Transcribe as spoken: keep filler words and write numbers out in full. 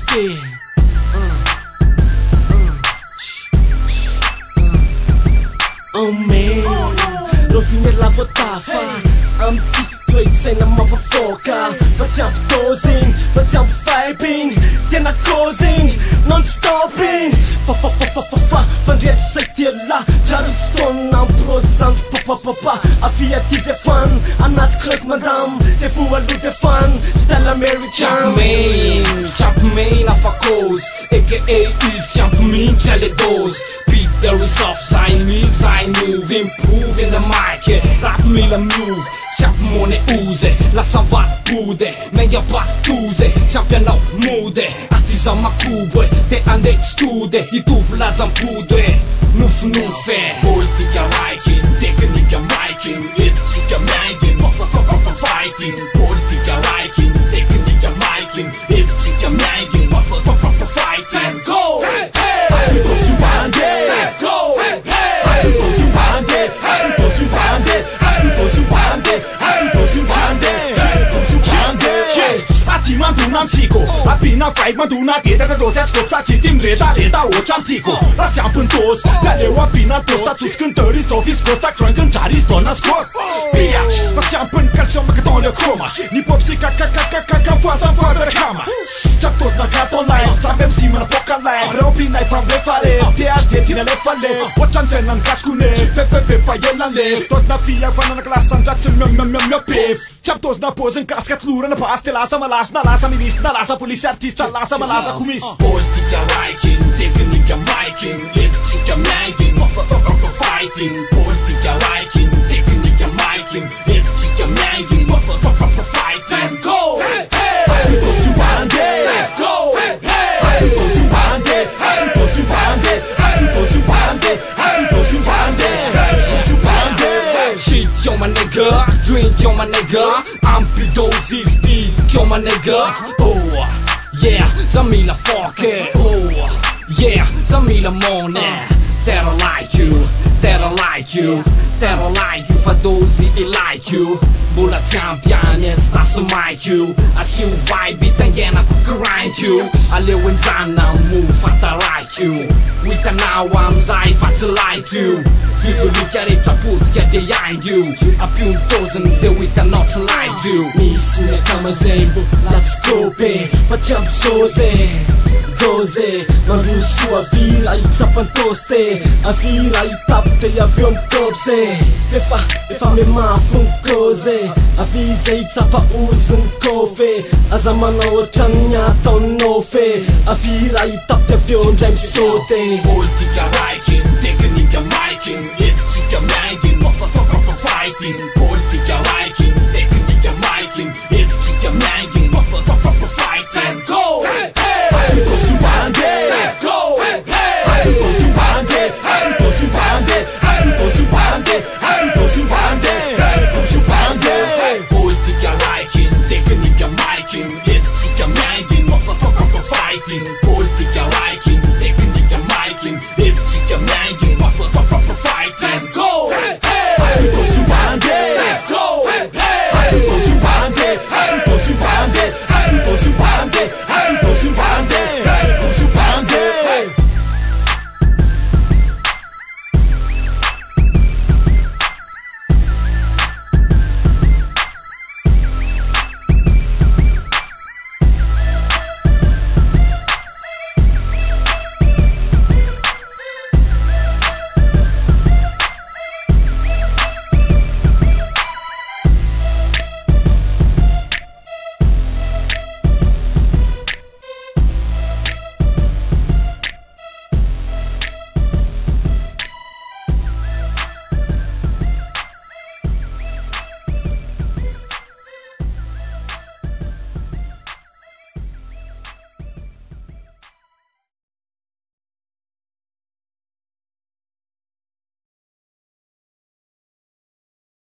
T. Oh man, no finner lava tafa Ampy toetsaina mavafoaka fa tsy ampy dozing, fa tsy ampy vibing tena causing, non-stopping fa fa fa fa fa fa fandreto say tiala jary stone amprody zandy papapapa afia ty de fan anaty club madame zay voaloha de fan style american main champ main afa cause aka izy tsy ampy mihitsy ale dose beat the resoft sign me sign move improve in the mic rap mila move Siampy mone uze, lasa vatbude Menga batuze, siampy anao mode Aty za makubwe, te ande stude Hitovy lazam-pode, nofinofy Politika raiky, teknika maiky Etika miaigny, fighting Politika raiky, teknika maiky Etika miaigny, fighting Let's go! I go to one day Let's go! I go to one day I go to one day I go to one day I go to one day I go to one day Ati mandona amsiko Apina vibe mandona tetaka rozy atsikotra tsy ty mireta-reta oatra amtiko raha tsy ampy ny dose da leo apina dose tatosiky ny deur izy dao fisy ghost takdroinky ny jary izy dona sy ghost biatch fa tsy ampy ny calcium ka dans le chroma ny popsy kakakakakaka mifoaza mifoaza rekama tsy ampy dose nakat online tsy ampy amsi manapoka live reompinay famlefare T H T tina lefa le oatra ny fiainana ny gasikone fefefe fa elan le dose na fia fa nanaklasy andratsy miamiamiamiapef tsy ampy dose na pose ny kasika tlorana basy te lasa malasy na lasa minisy na lasa polisy artiste lasa malaza komisy Politika raiky, teknika maiky Etika miaigny, fighting Politika raiky, teknika maiky Etika miaigny, fighting Let's go! I go to one day Let's go! I go to one day I go to one day I go to one day I go to one day I go to one day Shit, yo my nigga Drink, yo my nigga Ampy Dozy, speed, yo my nigga Oh Yeah, Zamila fuck it. Oh, yeah, Zamila money. That I like you, that I like you, that I like you. For those it like you. Bula champion, yes, that's my cue. I see you vibe it again, I could grind you. I live in Zana, move, but I like you. We can now, I'm Zai, but I like you. People look at it, I put get behind you. A few dozen, then we cannot like you. Misy ny akamazembo latsikôpe fa tsy ampy soze doze mandroso avila itsapantosy avila itapy te avy eo mitopse efa efa memafo ny koze avy zay itsapa ozy ny kôfe aza manao ohatrany ataonao fe avila itapy te avy eo ndray misaote Politika raiky, teknika maiky Etika miaigny, fighting